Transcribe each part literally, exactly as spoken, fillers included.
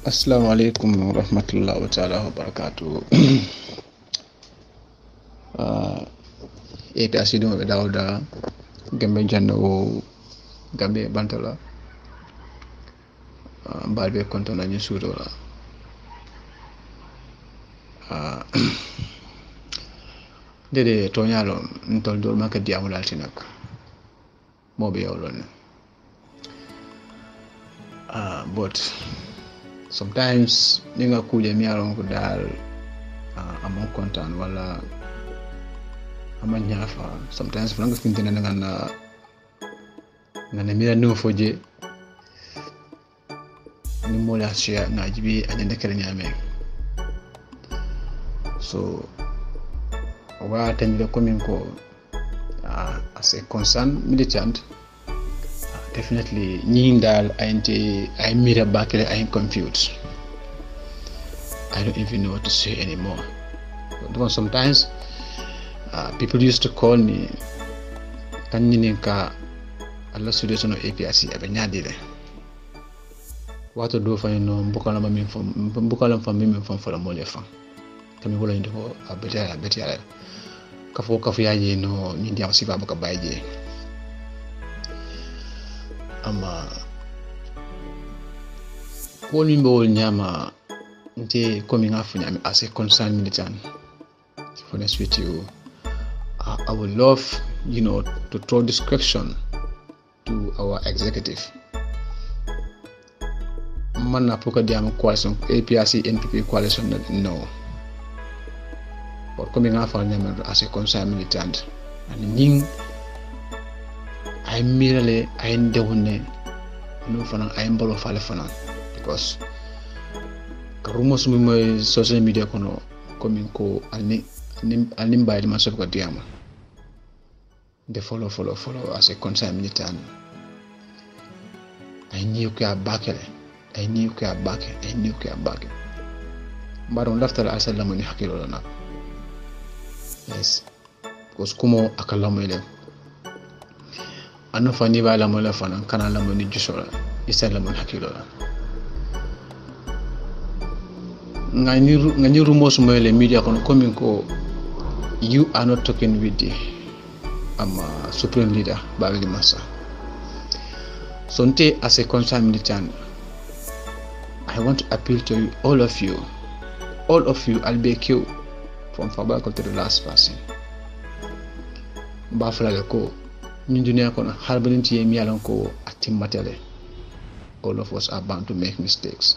Assalamualaikum warahmatullahi taala wabarakatuh. uh, ete asido be dawda gambe janno gambe bantala uh, balbe konto na ñu suudo la uh, dede to ñalo ntol dol maka diamu dalti nak mo be yowlon uh, but sometimes ni nga kuje mi alon ko dal uh, amon kontaan wala ama ñaafa sometimes fana nga fintene nga na nga ne mi no foje ni mo la sia na jibi anyande kala nyame so wa tan le komin ko uh, as a concerned militant definitely ñing dal ayante ay mira bakele ay confused. I don't even know what to say anymore. But sometimes uh, people used to call me kan ñi ka alla solution of A P R C abe ñadile wato do fa no mbukala ma min fam mbukala fam min fam fala mo le fam kami wala ndiko abete abete ala kafo kafu yaje no ñi ndiam sifa baka bayje ama ko ni mbol nyama nte coming afu nyama as a concerned militant. To be honest with you, uh, I would love, you know, to throw this question to our executive. Man na poka diam coalition A P R C N P P coalition no. But coming afu nyama as a concerned militant and ning ay mirale ay ndewne no fana ay mbalo fale fana because karumo sumi moy social media kono komin ko alni alni mbaydi man sof ko diama de follow follow follow as a concerned militant ay niu ka bakele ay niu ka bake ay niu ka bake baron laftala asalla mo ni hakilo la nak yes because kumo akalla mo ile anu fani ba la mo la fana kana la mo ni jusola isa la mo hakilo la ngani ngani rumors mo le media kono komin ko you are not talking with the ama um, supreme leader Babili Massa. Sonte as a concerned militant, I want to appeal to you, all of you all of you I'll be you from Fabako to the last person bafla ko ñu dunia kono harbalinti yemi yalon ko atimatele. All of us are bound to make mistakes,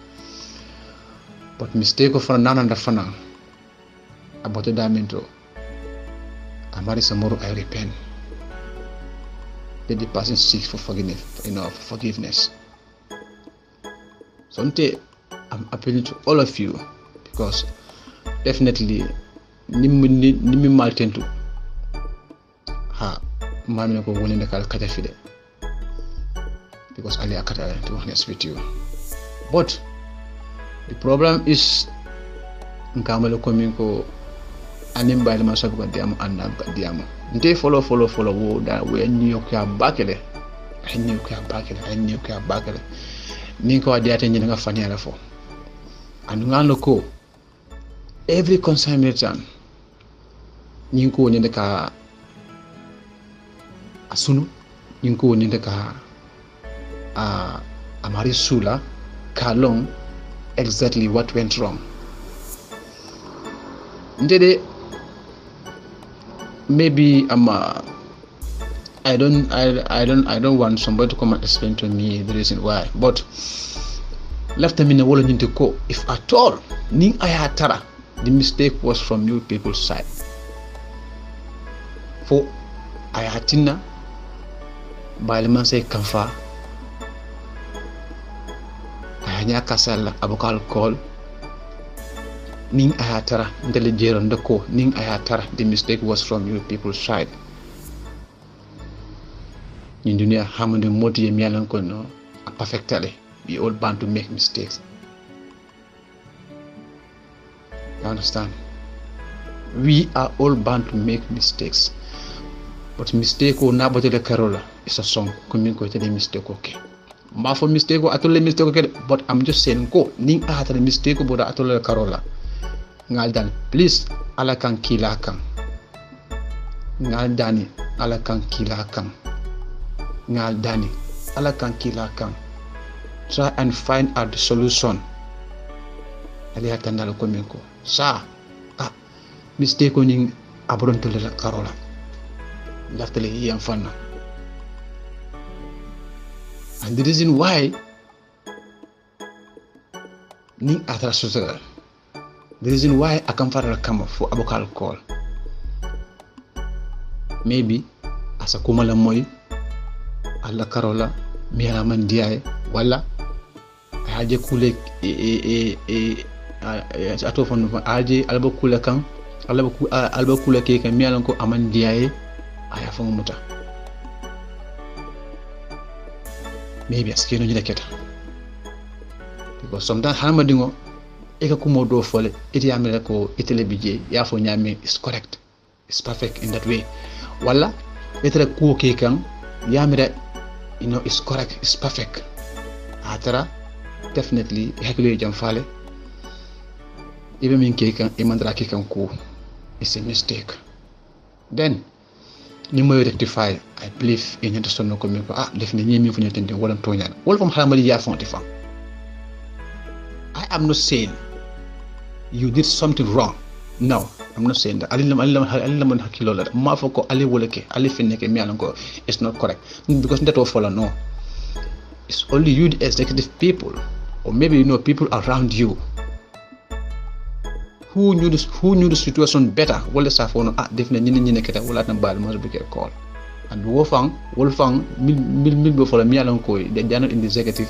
but mistake of nana nda fana about the damento amari samoro I repent. Let the person seek for forgiveness, you know, for forgiveness. So I'm appealing to all of you because definitely nimi nimi maltentu ha mami ko woni nekal kata fide because ali akata to honest with you, but the problem is nkamalo komin ko anim bayil ma sabu ko diam andam ko diam nte follow follow follow wo da we new ka bakele ay new ka bakele ay new ka bakele ni ko adiate ni nga fani ala fo andu ngalo ko every concerned militant ni ko ni ka asunu ni ko ni ka a amari sula kalong exactly what went wrong. Ndede maybe um, uh, I don't I I don't I don't want somebody to come and explain to me the reason why, but left them in a wall into ko if at all ning ayatara the mistake was from you people's side for ayatina balman say kanfa ayanya kasala abokal call ning ayatara ndele jero ndako ning ayatara the mistake was from you people's side. In dunia hamande moti yemi yalan ko no perfectly we all bound to make mistakes. You understand? We are all bound to make mistakes, but mistake o na bote de carola is a song coming ko tele mistake okay ma fo mistake atole mistake ke but I'm just saying ko ning atare mistake boda atole karola ngal dan please ala kan kila kan ngal dani ala kan kila kan ngal dani ala kan kila kan try and find out the solution ali atandala ko min ko sa ah mistake ning abron tole karola laftale yam fanna. And the reason why ni atra social, the reason why I come for a come for abokal call, maybe as a kumala moy, alla karola, mi ala man diay, wala, aje kule e e e e ato fon aje alba kule kan, alba alba kule ke kan mi ala ko aman diay, aya fon muta. Maybe as kino nyine keta because sometimes hama dingo eka kumo do fole iti yamere ko itele bije ya fo nyame is correct, is perfect in that way, wala itele ko ke kan yamere you know is correct, is perfect atara definitely hakilo jam fale even min ke kan imandra ke kan ko is a mistake then ni moy rectify I believe in the sonno ko mi ko ah def ni ñi fu ñu tende wala toñal wala fam xalamali ya fonti fam. I am not saying you did something wrong, no I'm not saying that ali lam ali lam ali lam hakilo la ma fa ko ali wala ke ali fi nek mi alan ko it's not correct because that will follow no, it's only you the executive people or maybe you know people around you who knew this who knew the situation better wala sa fono ah def na ñi ñi nekata wala tan bal mo be ke call and wo fang wol fang mil mil mil be fola mi alan ko de dano in the executive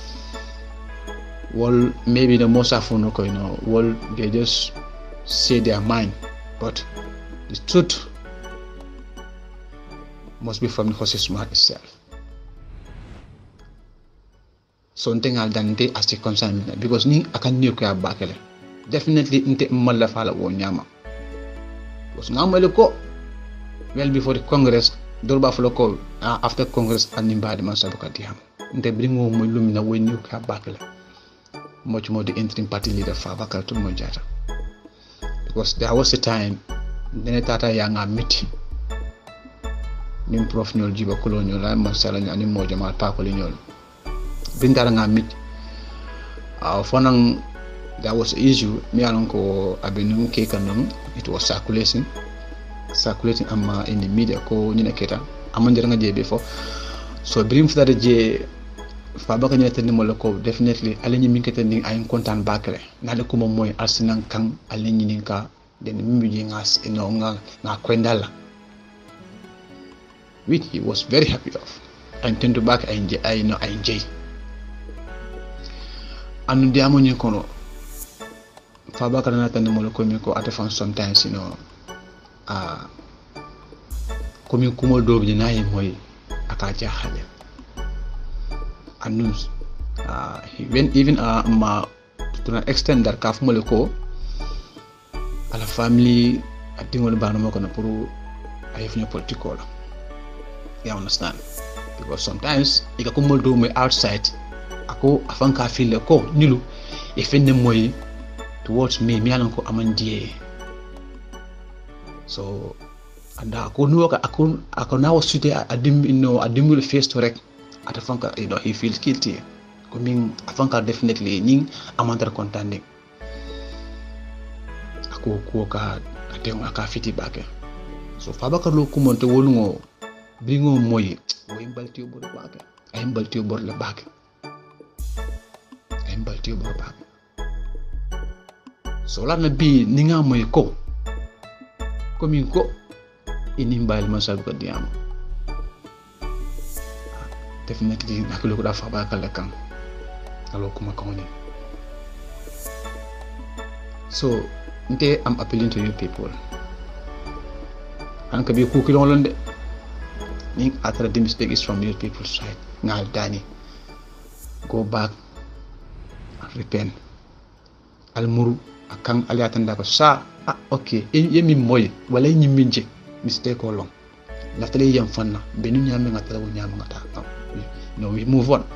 wol maybe the most fono ko you know wol they just say their mind but the truth must be from the horse's mouth itself. Something al dante as a concern because ni akan ni ko ya bakele definitely inte malla fala wo nyama because ngamale ko well before the congress dorba flo ko uh, after congress animbade man sabuka diam inte bringo mo lumina woni ka bakala much more the interim party leader Fabakary Tombong Jatta because there was a time dene tata ya nga meeting nim prof ñol jiba kolonio la man sala ñani mo jamal pa ko li ñol bindara nga mit uh, fonang there was an issue me alon ko abenu ke kanum it was circulating circulating amma in the media ko nyina keta amande nga je before so brim fada je Fabakary nyata ni mo ko definitely aleni min keta ni ay content bakre na de ko mom moy arsinan kan aleni ni ka den mimbi je ngas ino nga nga kwendala which he was very happy of and tend to back and I know I enjoy anu de amoni kono Fabakary nata ni mo ko mi ko atefan sometimes you know ah komi kumo do bi nayi moy aka jaxale anu uh, he went even uh, ma to an extent that kaf mo ko ala family atingol banu mako na pour ay fini political you understand because sometimes ika ko mo do moy outside ako afanka feel ko nilu e fenne moy towards me mi alan ko amandie so anda ako no ka ako ako nawo suite adim no adimul face to rek atafanka you know he feels guilty coming afanka definitely ning amandar contanding ako ko ka atem aka fiti bake so Fabakary lo ko monte wolungo bringo moy wo imbalti bor bake ay imbalti bor la bake ay imbalti bor bake so la na bi ninga moy ko komi ko inimbal masab ko diam definitely nakilo ko da Fabakary la kan alo kuma kawni so nte am appealing to you people an ka bi ku kilon londe ni atara the mistake is from your people's side ngal dani go back and repent almuru akang aliatan da ko sa ah okay yemi moy wala ñi minje mistake ko long laftale yam fanna benu ñame ngata wo ñama ngata no we move on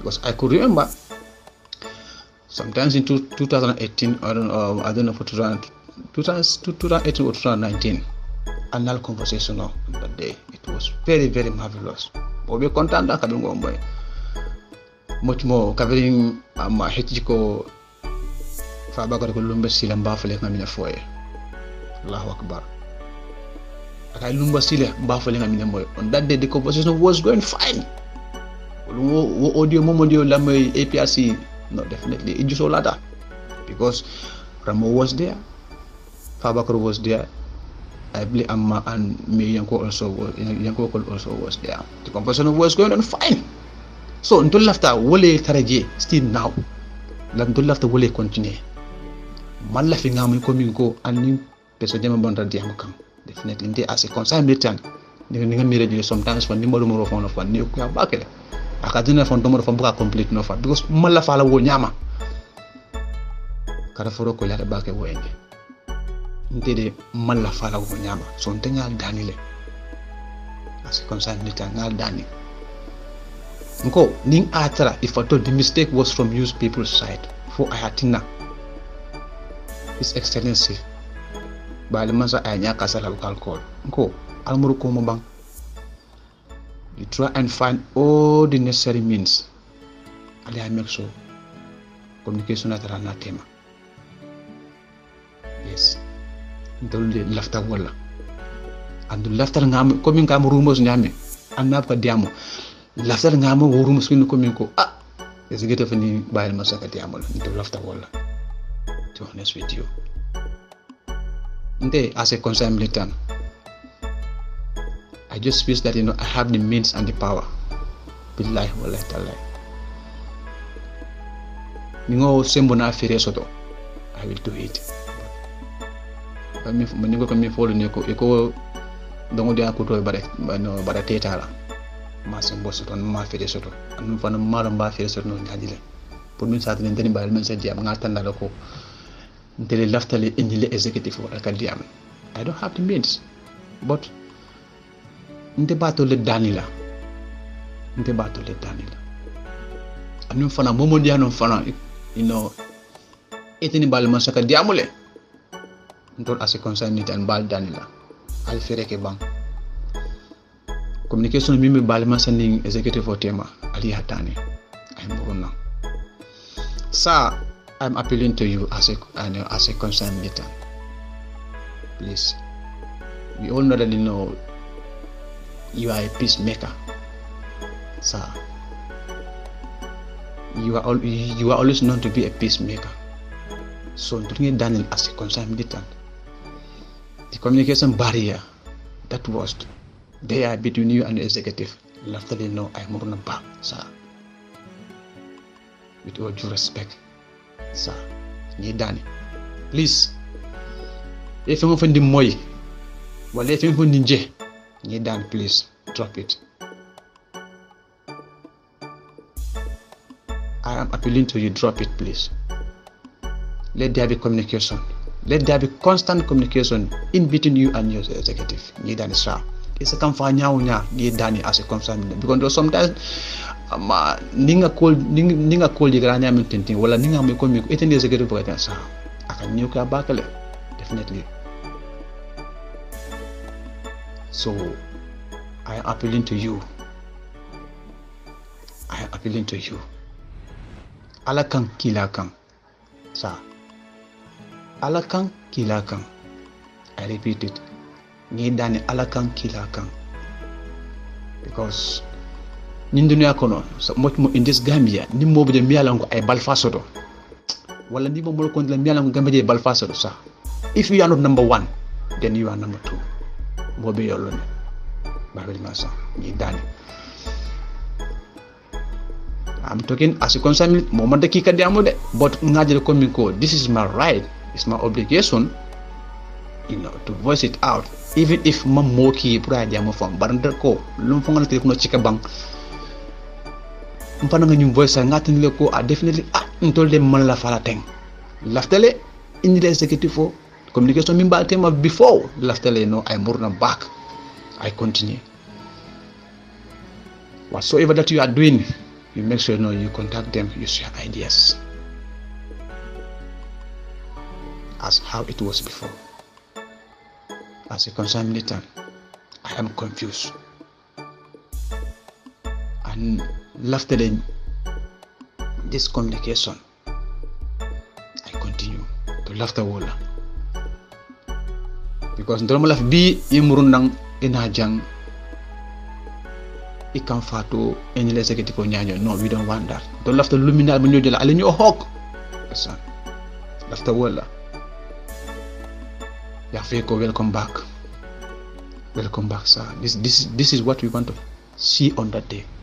because I could remember sometimes in two, twenty eighteen, I don't know, I don't know for two thousand, twenty eighteen or twenty nineteen, another conversation on that day. It was very, very marvelous. But we content that coming on by much more covering um Hechiko Fabago Lumba Silam Baffle Namina Foy. Allahu Akbar. I Lumba Sile baffling on that day the conversation was going fine. Audio Momodio Lame A P R C, no, definitely it just all that because Ramo was there, Fabakar was there, I believe Amma and me Yanko also was Yanko also was there. The conversation was going on fine. So until after Wole Taraje still now. Until after Wole continue. Man laughing am coming go and person Banda Diamakam. Definitely as a concern return. You sometimes for number more of one of one new back. Akadina from Domo from Buka complete no fat because Malafala wo nyama. Karaforo ko lata baake wenge. Ntede Malafala wo nyama. So ntenga danile. As a concern nita ngal dani. Nko ning atara if I thought the mistake was from used people's side for ayatina. His Excellency. Bali mansa anya kasala local call. Nko almuru ko mo bang. You try and find all the necessary means. Ali I make sure communication at rana tema. Yes. Ndolde lafta wala. And lafta ngam coming kam rumors nyame. Anab ka diamo. Lafta ngam rumors kinu coming ko. Ah. Is get of any by masaka diamo. Ndol lafta wala. To be honest with you. Nde as a concerned militant. I just wish that you know I have the means and the power. Billahi wallahi ta'ala. Ningo sembo na afire soto. I will do it. But me ningo kami follow niko iko dongo dia kuto bare no bare tetala. Ma sembo soto ma afire soto. Anu fana mara mba afire soto no ngajile. Pour min sa tene bal men sa diam ngata ndala ko. Ndele laftale indile executive wala ka diam. I don't have the means. But nte bato le danila nte bato le danila anu fana momo dia no fana you know etini bal masaka diamule ndol as a concern ni tan bal danila al fere ke bang communication mimi bal masani executive for tema ali hatani ay mbona sa I'm appealing to you as a uh, as a concerned militant. Please, we all know that you know you are a peacemaker, sir. You are all, you are always known to be a peacemaker. So, doing Daniel as a concerned militant, the communication barrier that was there between you and the executive, luckily no, I'm more than back, sir. With all due respect, sir, you Danny, please. If you find the moy, well, if you find the you done, please drop it. I am appealing to you, drop it, please. Let there be communication. Let there be constant communication in between you and your executive. You done, sir. It's a company now. You done as a concern because sometimes, ma ninga call ninga call the grand name tinting. Wala ninga me call me. It's an executive for that, sir. I can new car back definitely. So, I am appealing to you. I am appealing to you. Alakang kilakang, sir. Alakang kilakang. I repeat it. Ngidani alakang kilakang. Because nindunia kono so much more in this Gambia. Ni mo bude mialango ay balfasodo. Wala ni mo mo kon la mialango Gambia balfasodo, sir. If you are not number one, then you are number two. Mobe yolone. Babel Masa, Nidani. I'm talking as a concern moment the kika diamude, but Najal Komiko, this is my right, it's my obligation, you know, to voice it out. Even if Mamoki Pradiamo from Barandako, Lumfonga no Chikabang, Mpanang voice and nothing loco are definitely told them Mala Falateng. Laftele in the executive for communication member tema before Laftele no I'm more than back. I continue. Whatsoever that you are doing, you make sure you know you contact them, you share ideas as how it was before. As a concerned militant, I am confused. And after the, this communication, I continue to laughter wala. Because normal life be imurundang inajang ikan fatu any executive nyanyo. No, we don't want that. Don't laughter luminal when you jala alin your hawk. Listen, laughter wala. Yafeko, welcome back. Welcome back, sir. This this this is what we want to see on that day.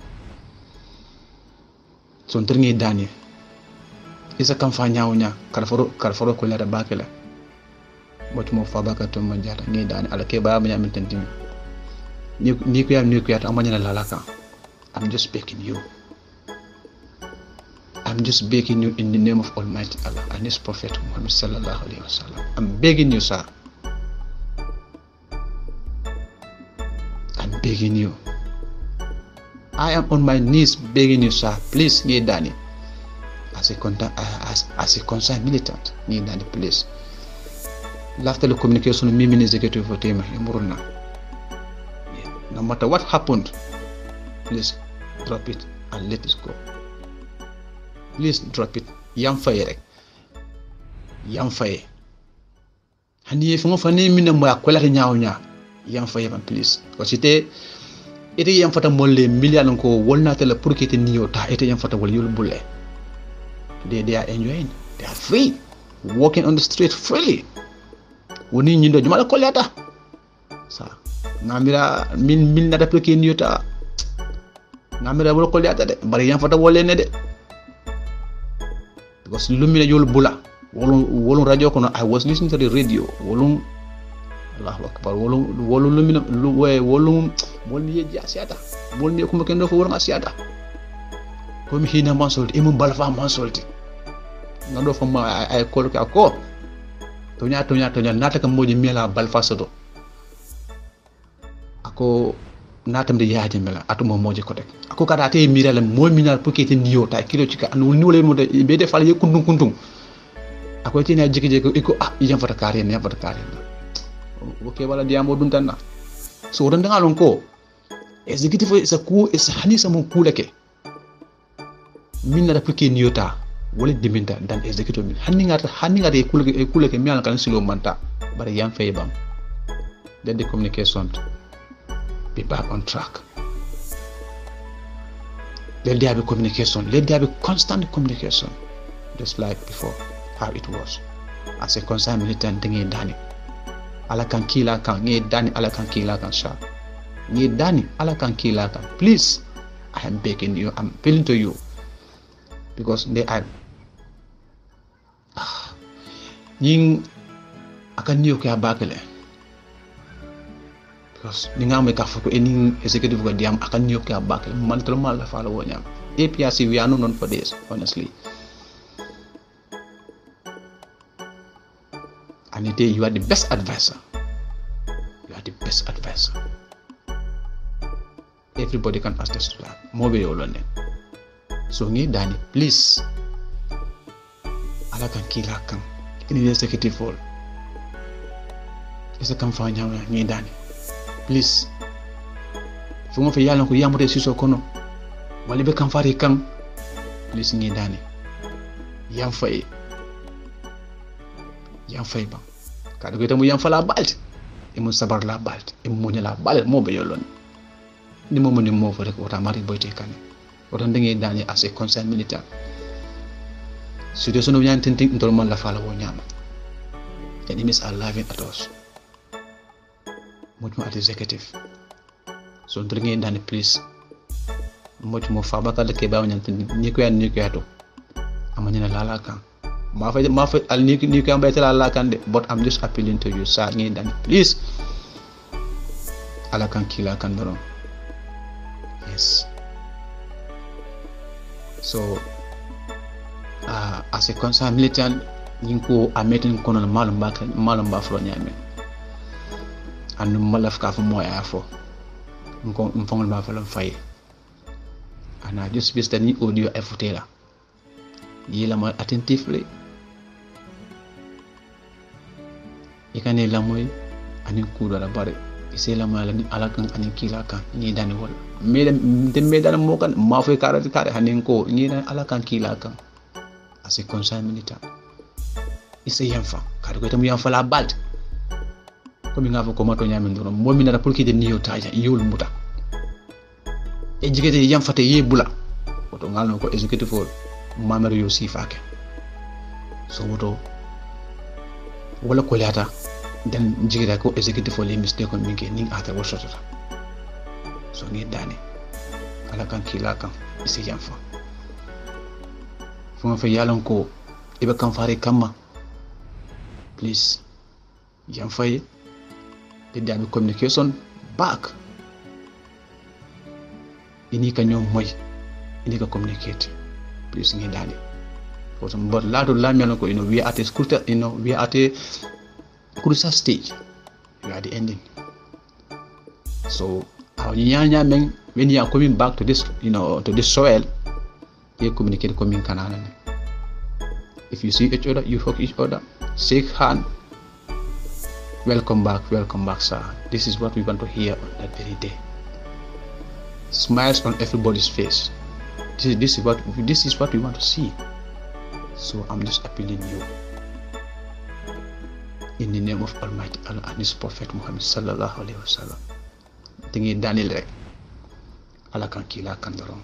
So ntirngi dani isa kam fa nyaawnya karforo karforo ko lada bakela mot mo fa baka to mo jata ngi dani ala ke ba ma nyamin tantim ni ni ko yam ni ko yata amanya la laka. I'm just begging you. I'm just begging you in the name of Almighty Allah and His Prophet Muhammad sallallahu alaihi wasallam. I'm begging you, sir. I'm begging you. I am on my knees begging you, sir. Please, Nye Dani, as a contact, as as a concerned militant, Nye Dani, please. After the communication, me executive for Tema, no matter what happened, please drop it and let it go. Please drop it. Yam fire, yam fire. Hani if mo fani mina mo akwela nyaaw nya, yam fire, please. Because it. Ite yam fata molle million ko wolna tele pour que te niyo ta ite yam fata wol yul bulle. Today they are enjoying. They are free. Walking on the street freely. Woni nyindo jumala ko leta. Sa ngamira min min na pour que niyo ta. Ngamira wol ko leta de bari yam fata wolle ne de. Because lumina yul bula. Wolun wolun radio kono I was listening to the radio. Wolun Allahu akbar wolum wolum lumina lu way wolum bol mi yeji asiata bol mi ko kendo fo wor asiata ko mi hina man solti imum balfa man solti ngado fo ma ay ko ka ko to nya to nya to nya nata kam moji mela balfa sodo ako natam de yaaje mela atuma moji ko tek ako kada te mirale mo minal pour que te niyo ta kilo ci ka anu ni wole mo de be defal ye kundum kundum ako ci na jiki jiki iko ah yam fata kare ne fata kare oke wala diamo duntanna so ran nga lon ko executive is a coup is hanisa mon kulake min na appliquer niota wala diminta dan executive min hanni ngata hanni ngata e kulake e kulake mi an kan silo manta bare yam fay bam then the communication be back on track. Let there be communication, let there be constant communication just like before how it was as a concerned militant thingy dani ala kan kila kan nge dani ala kan kila kan sha nge dani ala kan kila kan. Please, I am begging you, I'm appealing to you because they are ah, ning akan niyo kaya bakele because ninga me ka fuko ening executive ko diam akan niyo kaya bakele man tolo mal la fala wonyam A P R C we are not known for this honestly. And today you are the best advisor. You are the best advisor. Everybody can attest to that. Mobile alone. So ngi dani, please. Ala kan kila kan. Ini dia executive hall. Isa kan fa nyawa ngi dani. Please. Fungo fe yalla ko yamude siso kono. Wali be kan fari kan. Please ngi dani. Yam fay. Yam fay ba. Kada ko tamu yam fala balt. Imu sabar la balt. Imu nya la balt mo be yolon. Ni mo moni mo fo rek wata mari boyte kan. Wata ndenge dani as a concerned militant. Situation of yan tinting ndol man la fala wo nyama. Enemies are laughing at us. Much more at executive. So ndenge dani please. Much more fabaka de ke ba nyan ni ko yan ni ko yato. Amanya la la kan. Ma fa ma fa al ni ni ko am baytala la kan de, but I'm just appealing to you sir ngi dani please. Ala kan kila kan doron. Yes. So uh, as a concerned militant yinko a meeting kono malum ba malum ba fro nyame and malaf ka fo moya fo nko mfongol ba fa lam fay and I just wish that ni audio ay futela yila ma attentively ikane la moy anin kudo la bare ise la mala ni alakan anin kila kan ni dani wol me de me dana mo kan ma fay karati kare hanin ko ni na alakan kila kan ase conseil militaire ise yamfa kado ko tam yamfa la balt ko mi ngafo ko mato nyami ndoro mo mi na pour kite ni yo taja yul muta e jigete yamfate yebula oto ngalno ko executive for mamere yo sifake so woto wala ko lata den jigita ko executive for les mistake on mingi ning ata wo sotota so ngi dani ala kan kila kan isi yamfa fuma fa yalon ko ibe kan fare kamma please yamfa yi de dami communication back ini ka ñom moy ini ka communicate please ngi dani for some but lado la mel ko you know we are at a scrutinal you know we are at a crucial stage we are the ending so our nyanya men when you are coming back to this you know to this soil you communicate coming kanana if you see each other you hug each other shake hand welcome back welcome back sir this is what we want to hear on that very day smiles on everybody's face this is this is what this is what we want to see so I'm just appealing you in the name of Almighty Allah and His Prophet Muhammad sallallahu alaihi wasallam tingi Daniel rek ala kan kila kan doron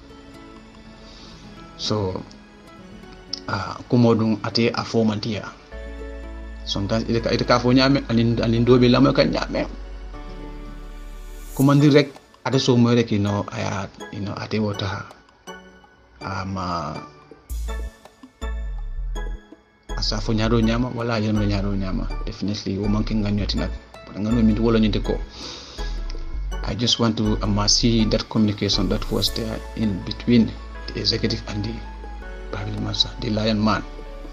so ah kumodun ate afomantia sometimes ite ka ite ka fo nyame alin alin dobe lamo kan nyame kumandi rek ate so mo rek you know aya you know ate wota ama asa fo nyaro nyama wala yeno nyaro nyama definitely wo manke nganyoti nak ngano mi wala nyinte ko I just want to um, see that communication that was there in between the executive and the Babili Mansa, the lion man.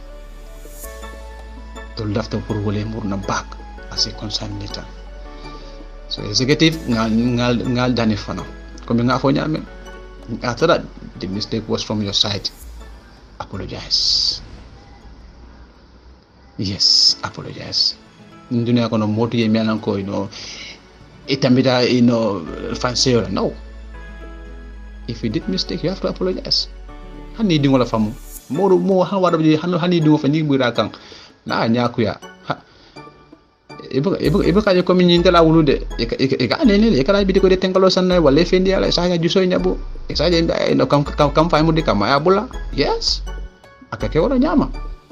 To left the Purwole Murna back as a concerned leader. So executive ngal ngal ngal dani fana. Coming out for nyame. After that, the mistake was from your side. Apologize. Yes, apologize. Dunia kono motu ye miananko you know itambita you know fancy or no. If you did mistake, you have to apologize. Hani dingo la famu. Moro mo ha wada bi hanu hani dingo fa ni bura kan. Na nyaku ya. Ebe ebe ebe ka je ko min nyinga la wulude. E e ka ne ne e ka bi de ko de tengalo sanna wala fendi ala sa ga juso nyabo. E sa je no kam kam kam fa mu de kam ya bula. Yes. Akake wala nyama.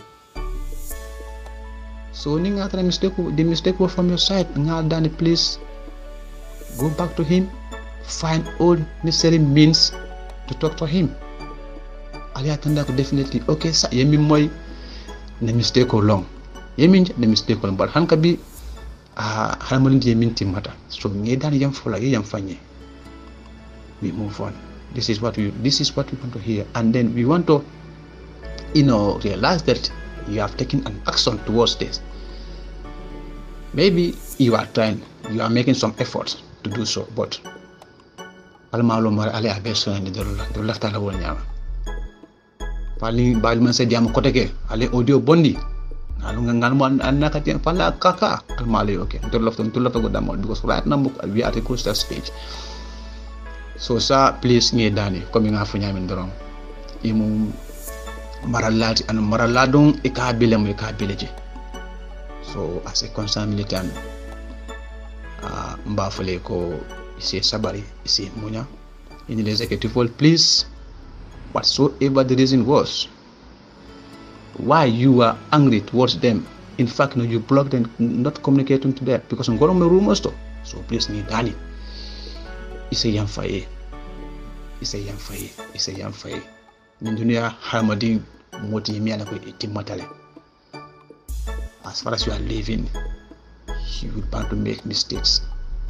So ni nga tara mistake the mistake was from your side. Nga dani please go back to him, find all necessary means to talk to him. Ali atanda ko definitely okay sa yemi moy ne mistake ko long. Yemi ne mistake ko but hanka bi ah harmoni yemi timata. So ngi dani yam fola yam fanye. We move on. This is what we this is what we want to hear, and then we want to you know realize that you have taken an action towards this. Maybe you are trying, you are making some efforts to do so, but almalo mara ale abeso ni dolola dolola tala wol nyama pali bal man se diam ko teke ale audio bondi ngalu ngal mo annaka ti pala kaka almalo okay dolola ton dolola go damol because right now we are at a crucial stage. So sa please ngi dani comme nga fu nyami doron imu maralati an maraladon e ka bilem e ka bileje. So as a concerned militant uh, mbafale ko isi sabari isi munya in the executive world, please whatsoever the reason was why you are angry towards them, in fact no, you blocked them not communicating to them because I'm going to rumors to so please ni dani isi yam faye isi yam faye isi yam faye min dunia harmadi moti miana ko itimatale. As far as you are living, you will bound to make mistakes.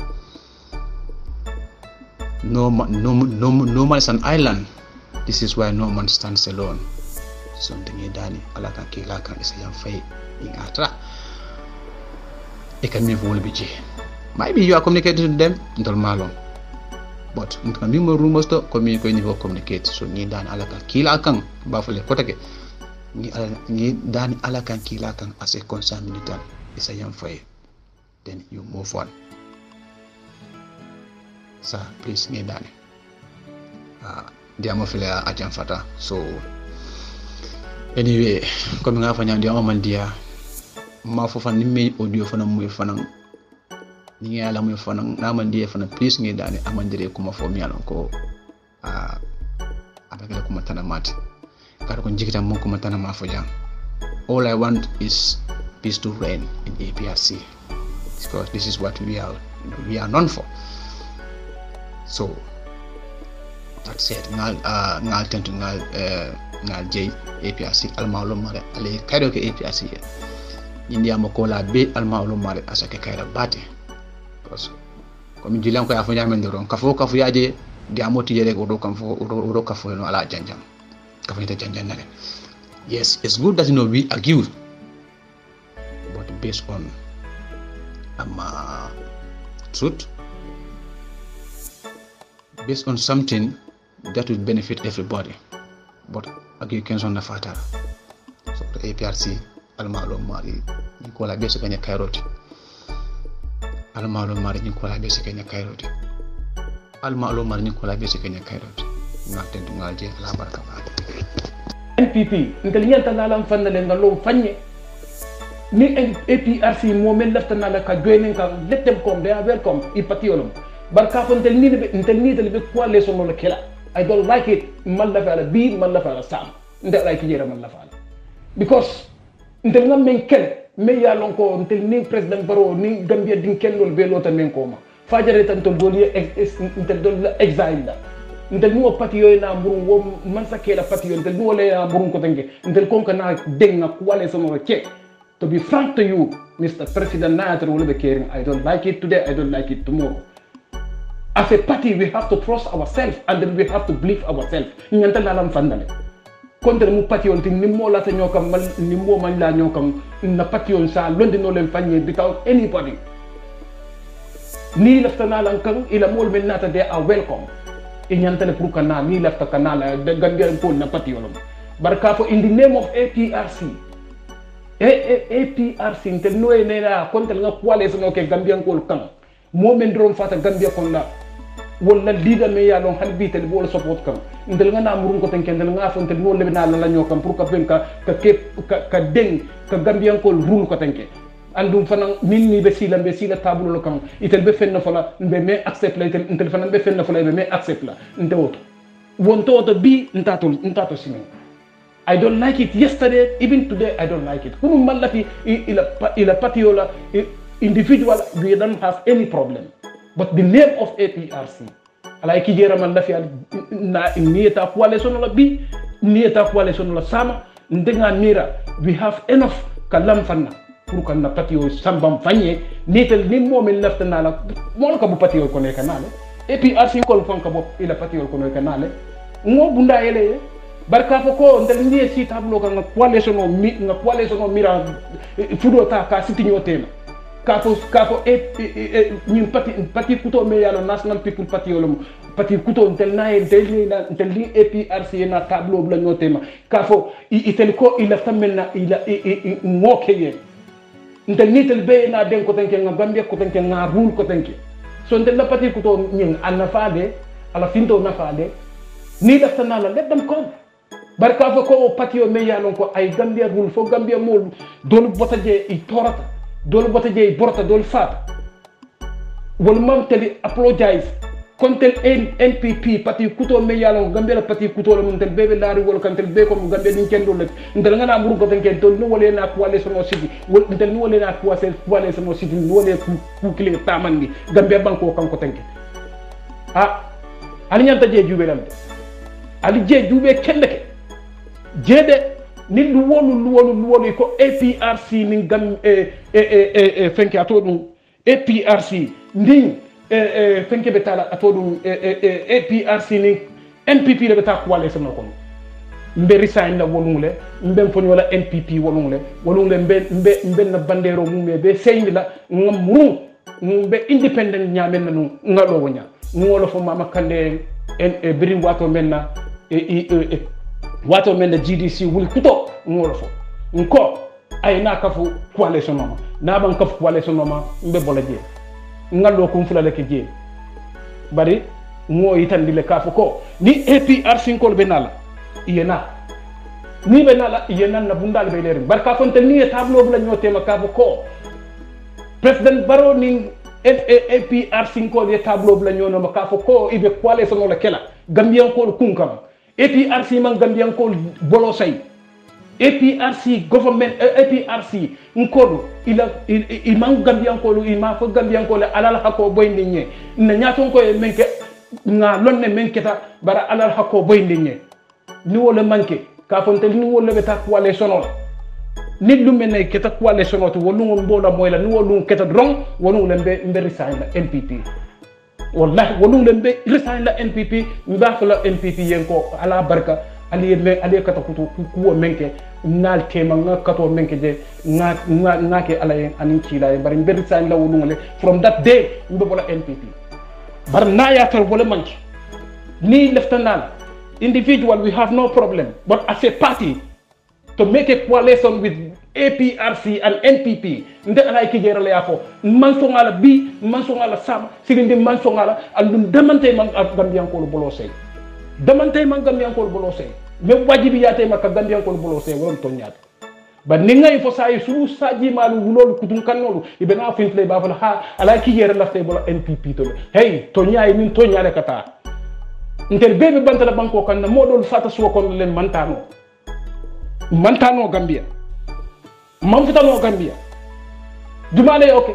No man, no, no, no man is an island. This is why no man stands alone. Something you dani alaka kilaka is a young fay in atra. It can be vulnerable. Maybe you are communicating to them, don't malo. but mtu kan bimo rumors to ko mi ko ni ko communicate so ni dan alaka kila kan ba fule ko take ni ni dan alaka kila kan as a concerned militant is a young fire then you move on sa please ni dan ah dia mo fule a jam fata so anyway comme nga fa ñaan dia amal dia ma fofa ni me audio fana muy fana ni ngi ala muy fana na man dia fana please ngi dani amandire kuma fo mi alon ko ah abagala kuma tana mati kar ko jikita mon kuma tana ma fo jam all I want is peace to reign in A P R C because this is what we are you know, we are known for so that's it ngal uh, ngal tentu ngal uh, ngal jey A P R C almawlo mare ale kaydo ke A P R C india mako la be almawlo mare asake kayda bate parce comme jilan ko afa nyamen doron kafo kafu yaje di amoti yele ko do kam fo do kafo no ala janjam kafo ta janjan nale yes it's good that you know we argue but based on um, uh, truth based on something that would benefit everybody but argue kenson na fatara so the A P R C almalo mari ni ko la be so kanya kairoti almalo mari ni ko la be so kanya kairoti almalo mari ni ko la be so kanya kairoti na tendu ngalje la barka ba N P P ngal yanta na lam fanale ngalo fanye ni A P R C mo men lafta na la ka joinen ka lettem kom they are welcome i patiolum barka fontel ni be intel ni be ko le so no la kela I don't like it man la fala bi man la fala sam nda like jera man la fala because ntel ngam men ken me ya lon ko ntel ni president baro ni gambia din ken lol be lota men ko ma fajare tan to doli ntel dol exile la ntel no patiyo na mburu wo man sakela patiyo ntel no le na mburu ko tenge ntel kon kana denga kwale so no ke to be frank to you Mister President Nader will be caring I don't like it today I don't like it tomorrow as a party we have to trust ourselves and then we have to believe ourselves ñanta la lam fandale contre mu patio tin nimmo la ta ñokam mal nimmo man la ñokam na patio sa londi no len fagné without anybody ni lafta na lan kan ila mol men nata they are welcome e ñanta le pour kana ni lafta kana la de gambia ko na patio lo barka fo in the name of A P R C A P R C intel no e nena contre nga kwale so no ke gambia ko kan mo men drom fata gambia kon la wala leader me ya lon halbi tel bol support kam ndel nga na murun ko tan ken ndel nga fontel no lebe na la ñokam pour ka ben ka ka ka deng ka gambian ko rule ko tan ke andum fana min ni be sila be sila tabulu lo kam itel be fenna fala be me accept la itel intel fana be fenna fala be me accept la ndoto wonto to bi ntato ntato sinen I don't like it yesterday even today I don't like it kunu malafi ila ila patiola individual we don't have any problem but the name of A P R C ala ki jera man lafi na nieta coalition la bi nieta coalition la sama ndenga mira we have enough kalam fanna pour kan na patio sambam fanye nitel ni momen lafta na la mo ko bu patio ko ne kanale A P R C ko fon ka bop ila patio ko ne kanale ngo bunda ele barka fo ko ndel ndiye si tablo ka coalition no mi nga coalition no mira fudo ta ka sitinyo tema kafo kafo e ñun parti parti kuto me yalo national people party yolo parti kuto tel na tel ni tel ni A P R C na tableau bla ñotema kafo itel ko ila tamena ila ngokeye ntel ni tel be na den ko tanke nga gambia ko tanke nga rule ko tanke so ntel la parti kuto ñing ana faade ala finto na faade ni dafta na la let them come barka fo ko parti me yalo ko ay gambia rule fo gambia mo dolu botaje i torata dolu bota jey borta dolu fat wol mam teli apologize kontel N P P parti kuto me yalo gambia parti kuto lo muntel bebe lari wol kantel be ko gambia din kendo le ndel ngana buru ko tan ken tol no wole na ko wale sono sidi wol ndel no wole na ko wase wale sono sidi wole ku kili tamandi gambia banko kanko tanke ah ali nyanta je jube lam ali je jube kendeke jede ni lu wolu lu wolu lu wolu ko A P R C ni gam e e e fenke ato dum A P R C ndin e e fenke betala ato dum e A P R C ni N P P le beta ko wale sama ko mbe resign la wolungle mbe foni wala N P P wolungle wolungle mbe mbe mbe na bandero mumbe be seyndi la ngam muru mbe independent nyamen nanu ngalo wonya ngolo fo mama kande en e birin wato menna e e wato menna G D C wul kuto ngolo fo nko ay na kafu coalition mama na ban kafu coalition mama mbe bola je ngallo ko fulale ke je bari mo yitandile kafu ko ni A P R C ko be nala yena ni be nala yena na bundal be leer barka fonte ni tableau bu la ñote ma kafu ko president Barrow ni A P R C ko de tableau bu la ñono ma kafu ko ibe coalition la kela gambian ko kunkam A P R C man gambian ko bolo say A P R C government A P R C nkodu ila iman gambian ko ima fo gambian ko alal hako boyndi nye na nyaton ko menke nga lonne menketa bara alal hako boyndi nye ni wala manke ka fonte ni wala beta wala sonol nit lu melne keta wala sonot wolu ngom bola moy la ni wolu keta drong wolu lembe mbe resign la N P P wallahi wolu lembe resign la N P P mbaf la N P P yen ko ala barka ali me ali kata kutu kuwo menke nal tema nga kato menke je nga nga ngake ala yen anin kila bari mbe resign la wolu ngole from that day mbe bola N P P bar na ya tar wala manki ni lieutenant individual we have no problem but as a party to make a coalition with A P R C and N P P nde ala ikijera le yafo man so ngala bi man so ngala sam sigindi man so ngala andum demante man gambian ko bolo sey demante man gambian ko bolo sey me wajibi yate makka gambian ko bolo sey won to nyaat ba ni ngay fo say su saji malu wulol kudum kannolu ibe na fin play ba fa ha ala ikijera la sey bolo N P P to hey to nyaay min to nyaale kata inter bebe bantala banko kan modol fata suwa kon len mantano mantano Gambia mamfutano Gambia dumale okay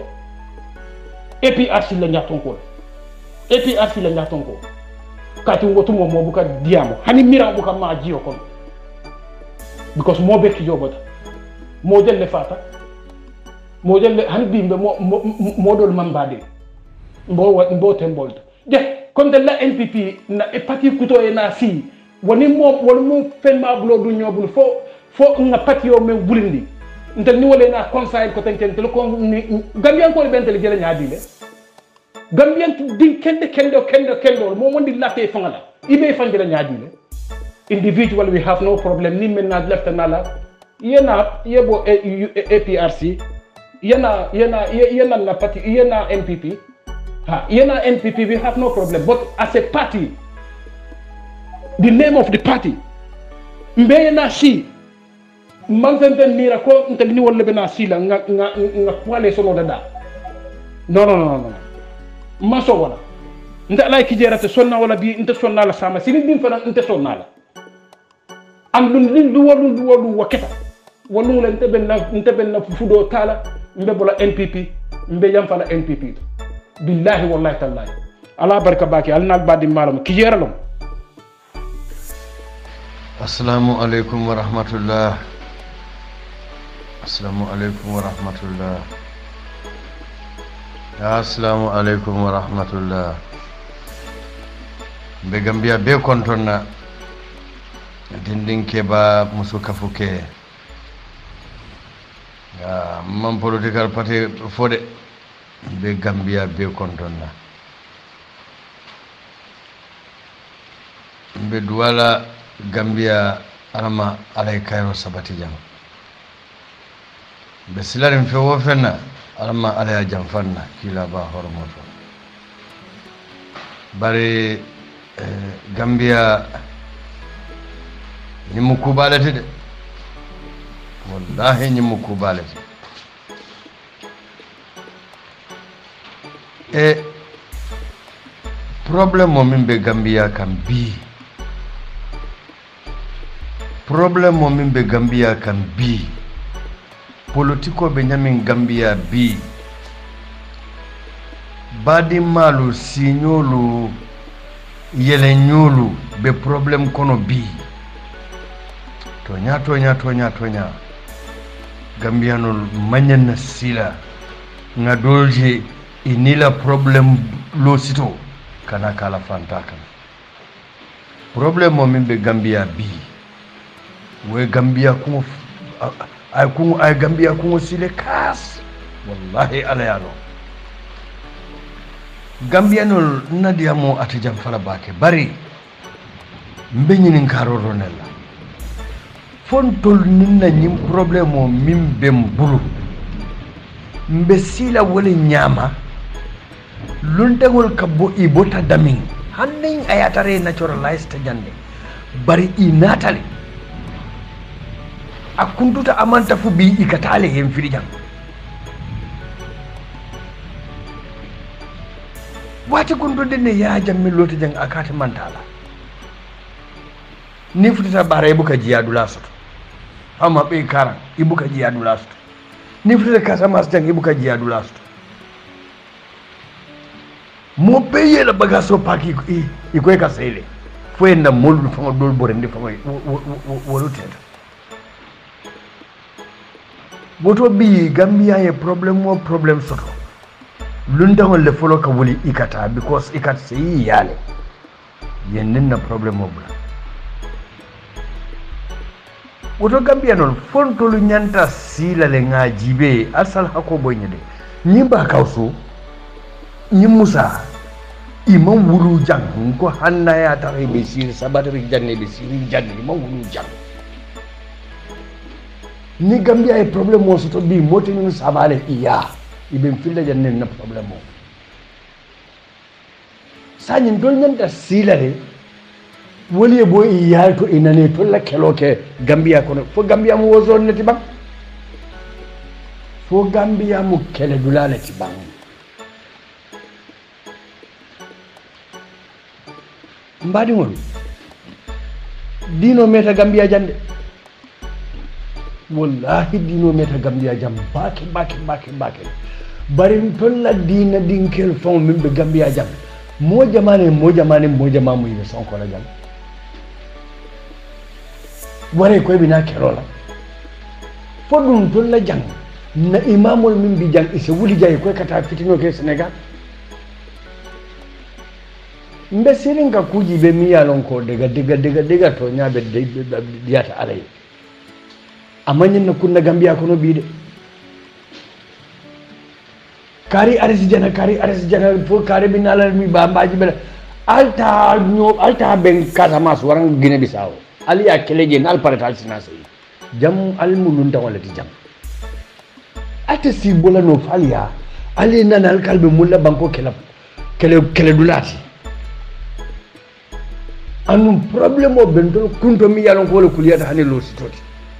A P R C la nyaton ko A P R C la nyaton ko kati ngotu mo mo buka diamo hani mira buka ma jiyo kon because mo be ki jobota mo del le fata mo del hani bimbe mo mo dol mambade mbo mbo tembolta je comme de la N P P na e parti kuto e na si woni mo woni mo felma blo du ñobul fo fo nga parti yo men bulindi ntel ni wole na conseil ko tanken tel ko gambian ko bentel jele nyaadile gambian din kende kende kende kende mo wondi latte fangala ibe fangela nyaadile individual we have no problem ni men na left na la yena yebo A P R C yena yena yena na parti yena N P P ha yena N P P we have no problem but as a party the name of the party mbe na si man fenten mira ko ntel ni wolle bena sila nga nga nga kwale solo dada non non non non ma so wala nda lay ki jerate sonna wala bi nte sonna la sama sini dim fana nte sonna la am lu lu lu wolu lu wolu waketa wolu len te ben na nte ben na fudo tala mbe bola N P P mbe jam fala N P P billahi wallahi tallahi ala barka baki alnal badi malam ki jeralom assalamu alaikum wa rahmatullah assalamu alaikum wa rahmatullah assalamu alaikum wa rahmatullah be Gambia be kontonna dindin keba musu kafuke ya man political party fode be Gambia be kontonna be duwala Gambia alama alay kayro sabati jam be silarin fe wo fenna alama alay jam fanna kila ba hormoto bare eh, Gambia ni mu kubalati de wallahi ni mu kubalati e problem mo min be Gambia kam bi problem mo min be Gambia kan bi politiko be nyamin Gambia bi badi malu signolu yele nyolu be problem kono bi tonya tonya tonya tonya Gambianol manyan sila nga dolje inila problem lo sito kana kala fantaka problem mo min be Gambia bi we Gambia ko ay ko ay Gambia ko sile kas wallahi ala yalo gambianol nadiamo atijam fala bake bari mbeñinin karoronella fontol ninna ñim problème o min bem bulu mbe sila wala ñama luntagol kabbo i bota damin hannin ayatare naturalized jande bari i natale akunduta amanta fu bi ikatale hen fidi jam wati kundude ne ya jamme loti jang akata mantala ni futata bara ibuka jiyadu lasoto amma be karan ibuka jiyadu lasoto ni futata kasamas jang ibuka jiyadu lasoto mo peye la bagaso paki i ko ka sele fo en mol fo dol borende fo wolu teta boto bi gambia ye problem mo problem soto lundangol le folo ka wuli ikata because ikat sei yale yennen na problem mo bula boto gambia non fonto lu nyanta sila le nga jibe asal hako boynyede nyimba kawso ñi musa imam wuru jang ko hanna ya tare be sir sabatari janne be sir janne imam wuru jang ni gambia ay problème mo soto bi moti ñu sabale iya ibe filla janne na problème mo sañin dol ñanta silare woli bo iya to inane to la keloke gambia ko fo gambia mo wozo neti bang fo gambia mo kele dulale ti bang mbadi ngol dino meta gambia jande wallahi dino meta gambia jam baki baki baki baki bari tolla dina dinkel fon mimbe gambia jam mo jamane mo jamane mo jamamu yi sonko la jam ware koy bina kerola fodum tolla jang na imamul mimbi jang ise wuli jay koy kata fitino ke senegal mbe sirin ka kuji be mi yalon ko daga daga daga daga to nyabe diyata alay amanyin na kunna gambia kono bi de kari arisi jana kari arisi jana fo kari bi nalal mi ba mbaji be alta nyo alta ben kasamas warang gine bisaw ali ya keleje nal paratal sinase jam al mulun tawala ti jam ate si bola no falia ali nanal kalbe mulla banko kelab kele kele dulati anum problème o bendol kunto mi yalon ko wala kuliyata hane lo sitoti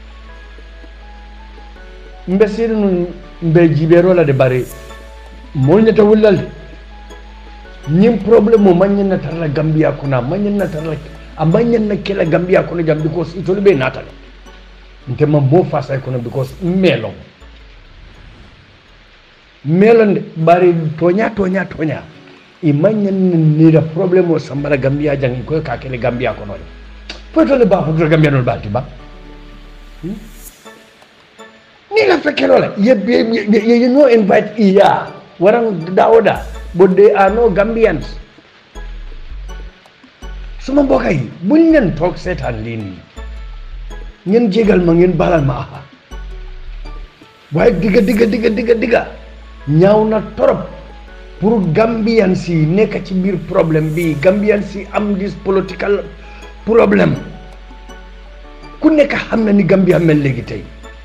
mbe sirinu mbe jibero la de bare mo nyata wullal ñim problème o manyen na tarla gambia kuna manyen na tarla amanyen na kela gambia kuna jam because itoli be natal ntema mo fasa kuna because melo melon bare tonya tonya tonya imanyen ni da problem o sambara gambia jang ko ka kele gambia ko non poto le ba ko gambia non balti ba hmm? ni la fekelo la ye ye you know invite iya warang daoda but they are no Gambians suma mbokay buñ len tok setan lini ngeen jégal ma ngeen balal ma waaye diga diga diga diga diga ñaaw na torop pour Gambian si nekk ci biir problème bi Gambian si am dis political problème ku nekk xam na ni Gambia mel léegi tey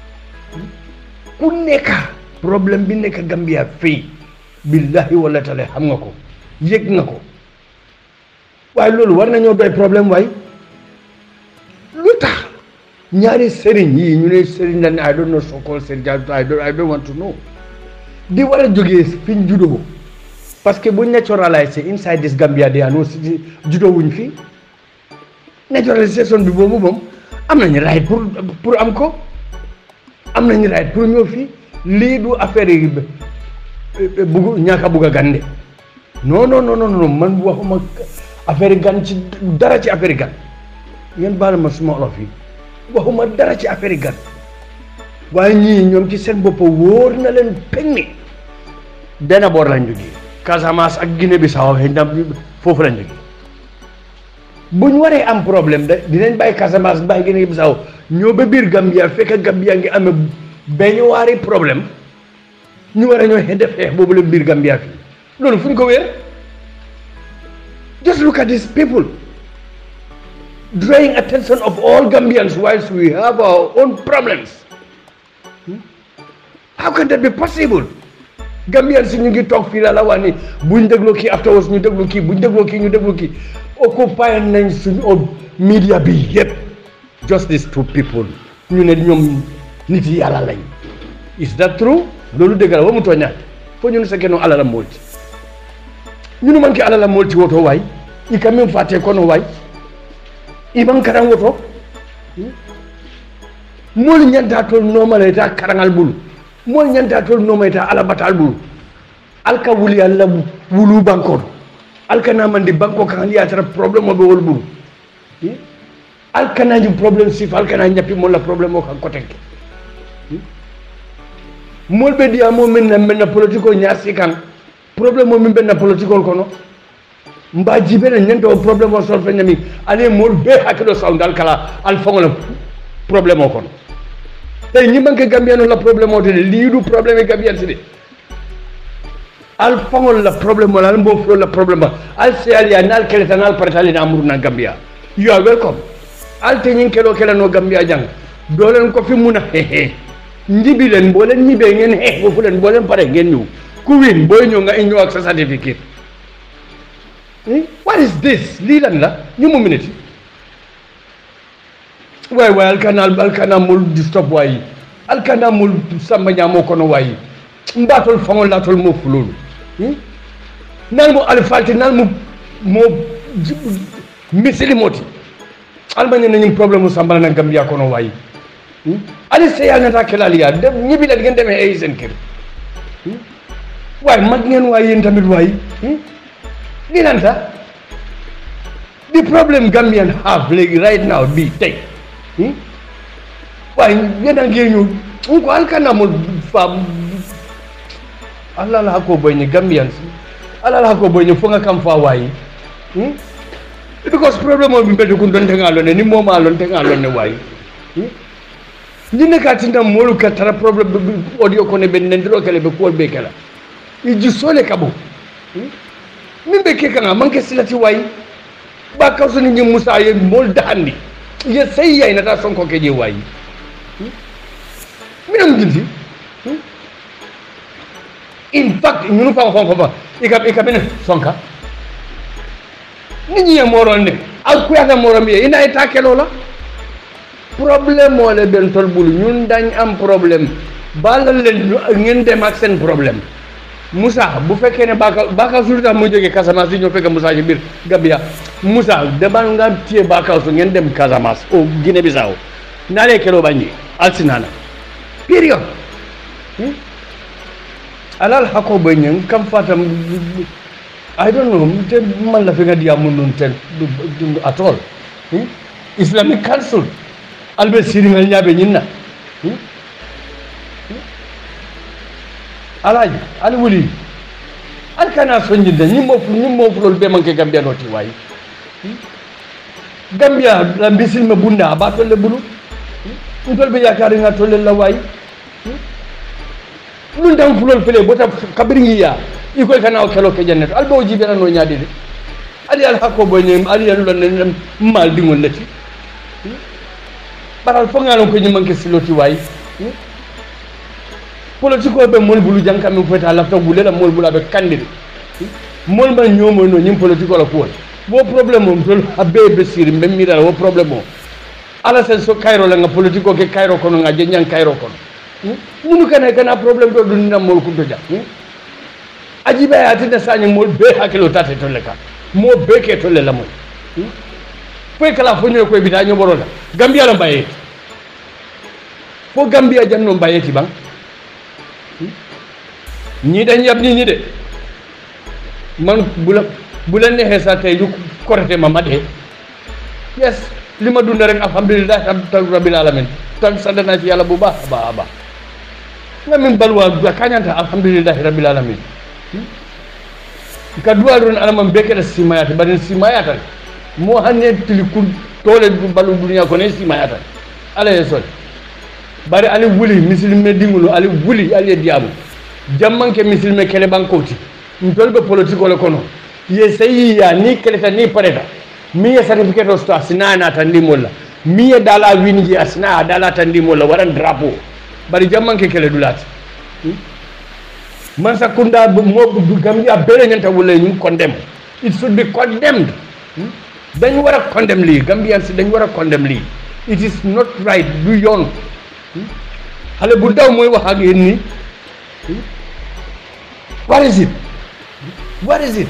ku nekk problème bi nekk Gambia fii billahi wala taala xam nga ko yëg nga ko waaye loolu war nañoo doy problème waaye lu tax ñaari sëriñ yi ñu ne sëriñ la ne I don't know so called sëriñ I don't I don't want to know di war a jógee fi ñu juddoo parce que bu naturalisé inside this Gambia they are no juddoo wuñ fi naturalisation bi boobu moom am nañu right pour pour am ko am nañu right pour ñëw fii lii du affaire yi bugg ñàkk a bugg a gande non non non non man waxuma affaire gan ci dara ci affaire gan ngeen baal ma suma olof yi waxuma dara ci affaire gan waaye ñii ñoom ci seen bopp wóor na leen peñ ni benn boor lañ jógee Casamance ak Guinée Bissau xëy na foofu lañ jógee buñ waree am problème de dinañ bàyyi Casamance bàyyi Guinée Bissau ñoo ba biir Gambia fekk Gambia ngi amee benn waari problème ñu war a ñoo def xeex boobu la biir Gambia fii loolu fu ñu ko wéer Just look at these people drawing attention of all Gambians whilst we have our own problems. Hmm? How can that be possible? Gambians ñu ngi toog fii la la wax ni buñ dégloo kii afterwards ñu déglu kii buñ dégloo kii ñu déglu kii occupy nañ suñu media bi yëpp just these two people ñu ne ñoom nit yi yàlla lañ. Is that true? Loolu dëgg la wa mu tooñaat fo ñu ne sa kenoo alala molti ñu nu man ke alala molti woto waay i ka min fate kono waay i man karan woto moolu ñanta tol noomala ta karangal bulu moolu ñanta tol nooma ta alabatal bulu alka wuli alla wulu banko alka namandi banko kan yatara problème o ɓe wol bulu alka naji problème sif alka na ñappi molla problème o kan kotenke mool ɓe ɗiya mo min men na politique o ñaasi kan probléme o min ɓenna politique ol kono mba jibene ñande o probléme o solfe ñami ane mool be hakkilo sawde alkala alfaŋola probléme o kono tay ñimanke gambien o la probléme o tede liiɗu probléme e gambien si de alfaŋol la probléme o la al mbo flo la probléme o al seyaliya ni al keleta ni al paretali na amuru na gambia you are welcome al te ñin kelo kelano gambia jang dolen ko fi muna hehe njibi leen boo leen ñibee ngeen xeex ba fu leen boo leen pare ngeen ñëw ku win booy ñëw nga ñëw ak sa certificate what is this lii lan la ñu mu minute waay waay alkana alkana mul di stop waay alkana mul samba ñaamoo kono waay mbaatol faŋol laatol moo fuloolu naan mu alifalti naan mu moo misilimoti almañe nañu problème mu sambala na Gambia kono waay ali seyal nata kelaliya dem ñibbi leen ngeen demee ay seen kër waaye mag ngeen waay yéen tamit waay li nanta the problem Gambian have léegi right now bi tey waaye yéen a ngi ñu ko alkanamul fa Allah la ko boy ni Gambians Allah la ko boy ni fo nga kam fa waay because problem o bi mbeddu ko don te ngalone ni moma lon te ngalone waay ni nekatinda molu ka tara problème audio ko ne ben ndiro kele be ko be kala i ju sole kabo min be ke kanga manke silati way ba ka so ni musa ye mol dandi ye sey yay na ta sonko ke je way minam gindi in fact ñunu fa fa fa ikap ikap ne sonka ni ñi moron ne ak ku ya moron bi ina ita kelo la problème moo la benn tol bulu ñun dañ am problème balal leen ngeen dem ak seen problème Moussa bu fekkee ne baka baka su tax mu jógee Casamance di ñëw fekk Moussa ci biir Gambia Moussa demal nga téye baka su ngeen dem Casamance au Guinée Bissau naa lee keloo bañ ñi alsinana période alal hako boy ñang kam fatam I don't know te man la fi nga diya mun nun ten at all Islamic Council albe siringal ñaabe ñinna alaji al wuli al kana soñjinde ñi mo ñi mo lol be manke Gambia no ti way Gambia la bisilma bunda ba tolle bulu ndol be yakari nga tolle la way lu ndam fulol fele bota kabringi ya iko kana o kelo ke jannet albe o jibera no ñaade de ali al hakko boy ñem ali al lon mal dingol lati baral fo ngalon ko ñi manke siloti way politiko be mol bulu jankam mi fota lafta bulela mol bula be kandide mol man ñomo no ñim politiko la ko wo problème mom tol abbe be sir même mi dal wo problème o ala sen so kayro la nga politiko ke kayro kono nga je ñang kayro kono munu kana kana problème do dun na mol ko to ja ajibe atinde sañi mol be hakilo tate to le ka mo be ke to le la moy poy kala fo ñoy koy bi da ñoboro la Gambia la baye fo Gambia janno baye ti bang ñi dañ yab ni ñi de man bula bula nexe sa tay yu korete ma ma de yes lima dund rek alhamdulillah rabbil alamin tan sadana ci yalla bu baax ba ba nga min balwa kañanta alhamdulillah rabbil alamin ka duwal ron alamam bekela simayata baden simayata mo hanne tili kun tole balu dunya ko ne simayata ala yesol bari ali wuli muslime dingulu ali wuli ali diamu jammanke muslime kele bankoti ntolbe politiko le kono ye sayi ya ni keleta ni pareta mi ye certificate of star sina na tandi molla mi ye dala winji asna dala tandi molla waran drapeau bari jamman ke kele dulati man sakunda mo Gambia bere nyanta wala ñu condemn it should be condemned dañ wara condemn li Gambians dañ wara condemn li it is not right du yoon xale bu daw mooy wax ak yéen ni what is it what is it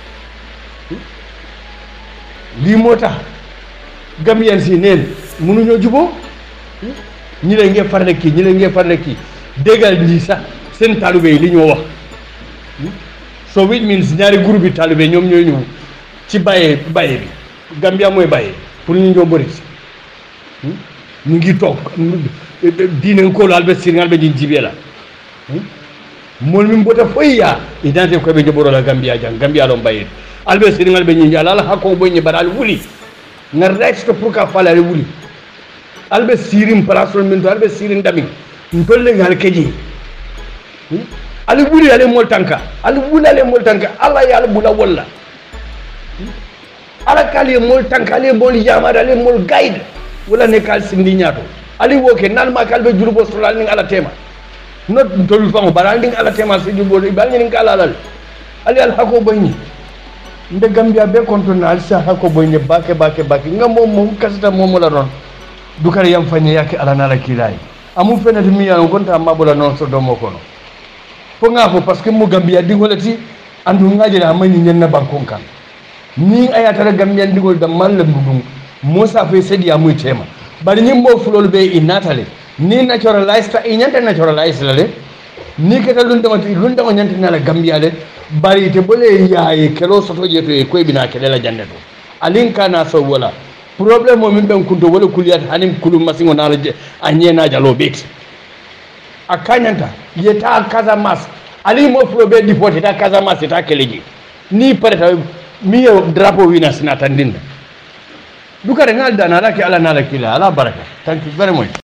lii moo tax Gambians yi neen mënuñoo juboo ñi la ngee farle kii ñi la ngee farle kii déggal lii sax seen talibé yi li ñoo wax so which means ñaari groupe yi talibé ñoom ñooy ñëw ci bàyyee bàyyee bi Gambia mooy bàyyee pour ñu ñoo bëri si ñu ngi toog diine ko laal be sirngal be jin jibela mol min bota foya idante ko be joboro la Gambia jang Gambia lo mbaye albe sirngal be nyi ala hakko bo nyi badal wuli ngar rexto pour ka fala wuli albe sirim parasol min to albe sirin dami ntolle ngal keji ali wuli ale mol tanka ali wuli ale mol tanka ala ya ala bula walla ala kali mol tanka ale mol yamara ale mol guide wala ne kal sindi nyaato ali woke nan ma kalbe jurubo solal ning ala tema not tolu fango baral ning ala tema se jurubo bal ning kala alal ali al hako boyni nde Gambia be kontona al sa hako boyni bake bake bake ngam mom mom kasata mom la non dukar yam fanye yake ala nala kilay amu fenati mi yan gonta mabula non so do moko no fo ngafo parce que mo Gambia dingolati andu ngaji la mani nyenna bankon kan ni ayata Gambia dingol da man la ndudum Musa fe sedi amuy tema bari nyimbo fulol be inatale ni naturalize ta inyanta naturalize lale ni keta lunda mati lunda ko nyanta na la Gambia le bari te bole yaay kelo soto jeto e koy bina kele la janneto alin kana so wala problème mo min ben kunto wala kuliyat hanim kulum masingo na la anyena jalo bet akanyanta yeta kaza mas ali mo fulo be deporté ta kaza mas ta keleji ni pareta mi drapeau winas na tandinda dukare ngal dana ala ke ala nala kila ala baraka thank you very much